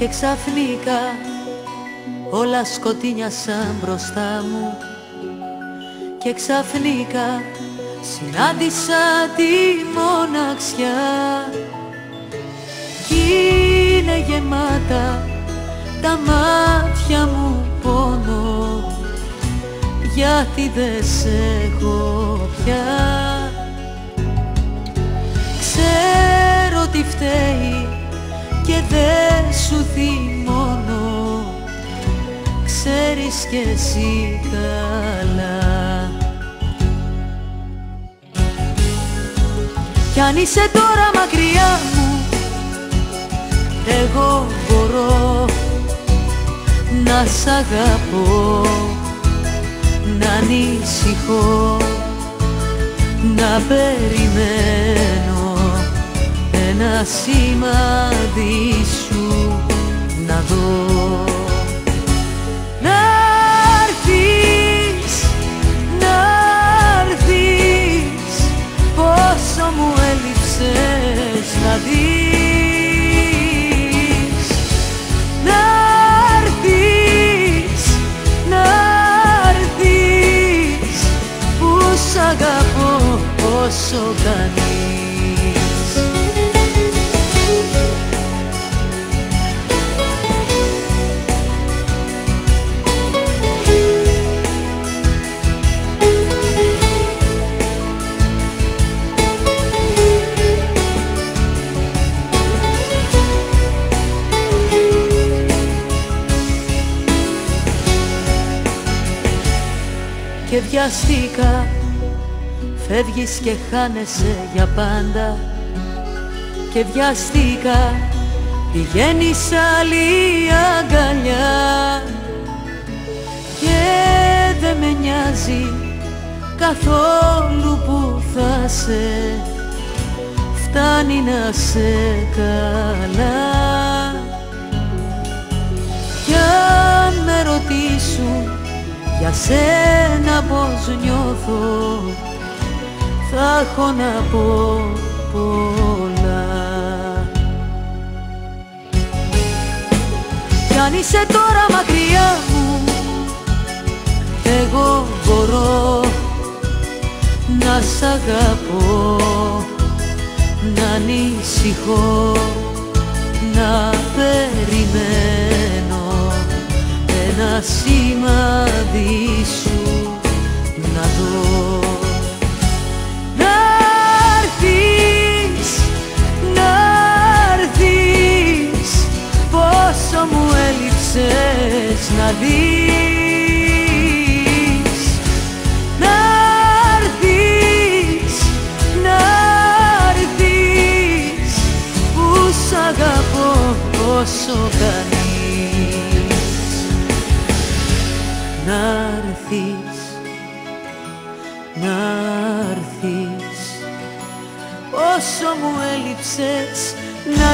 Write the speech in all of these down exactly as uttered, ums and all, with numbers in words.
και ξαφνικά όλα σκοτεινιάσαν μπροστά μου και ξαφνικά συνάντησα τη μοναξιά κι είναι γεμάτα τα μάτια μου πόνο γιατί δεν σε έχω πια. Ξέρω τι φταίει και δεν σου θυμώνω, ξέρεις κι εσύ καλά. Κι αν είσαι τώρα μακριά μου, εγώ μπορώ να σ' αγαπώ, να ανησυχώ, να περιμένω ένα σημάδι σου να δω. Να'ρθεις, να'ρθεις, πόσο μου έλειψες να δεις. Να'ρθεις, να'ρθεις, που σ' αγαπώ όσο κανείς. Και βιαστικά φεύγεις και χάνεσαι για πάντα και βιαστικά πηγαίνεις άλλη αγκαλιά και δεν με νοιάζει καθόλου που θα σε, φτάνει να σε καλά. Κι αν με ρωτήσουν για σένα πως νιώθω, θα έχω να πω πολλά. Κι αν είσαι τώρα μακριά μου, εγώ μπορώ να σ' αγαπώ, να ανησυχώ, να περιμένω ένα σημάδι σου να δω. Να'ρθεις, να'ρθεις, πόσο μου έλειψες να δεις. Να'ρθεις, να'ρθεις, που σ' αγαπώ όσο κανείς. Να'ρθεις, να'ρθεις, πόσο μου έλειψες να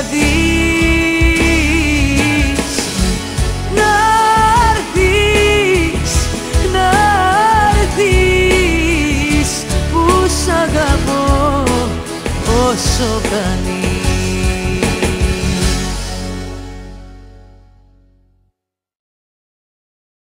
δεις. Να'ρθεις, να'ρθεις, που σ' αγαπώ όσο κανείς.